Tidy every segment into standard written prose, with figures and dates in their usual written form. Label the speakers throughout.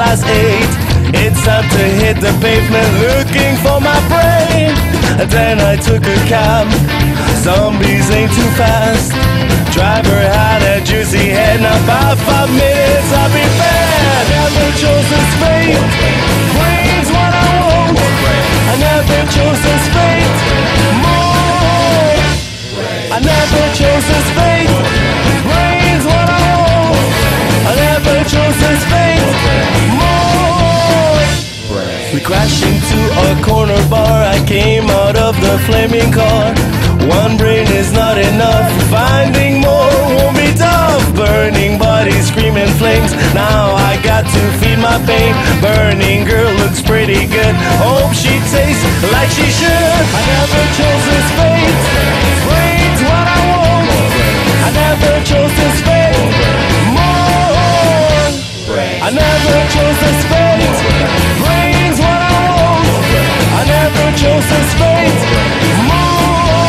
Speaker 1: 8. It's time to hit the pavement looking for my brain. Then I took a cab. Zombies ain't too fast. Driver had a juicy head. Now about 5 minutes I'll be back. I never chose this fate. Brains what I want. I never chose this fate. More. I never chose this fate. Brains what I want. I never chose this fate. More. We crashed into a corner bar. I came out of the flaming car. One brain is not enough. Finding more won't be tough. Burning bodies, screaming flames. Now I got to feed my pain. Burning girl looks pretty good. Hope she tastes like she should. I never chose this fate. Brains what I want. I never chose this fate. More. I never chose this fate. Brains what I want. I never chose this fate. More.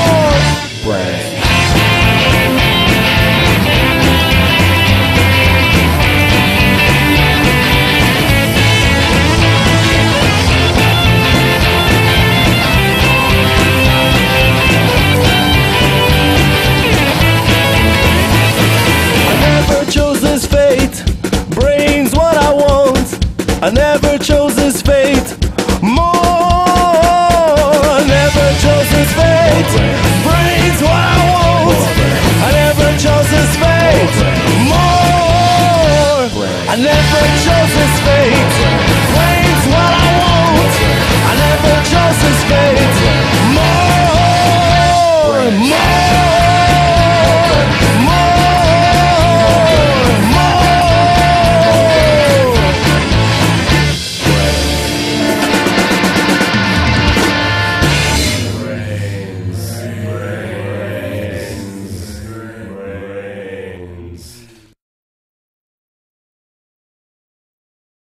Speaker 1: I never chose this fate. More. I never chose this fate. Brains what I want. I never chose this fate. More. I never chose this fate. Brains what I want. I never chose this fate. More. More.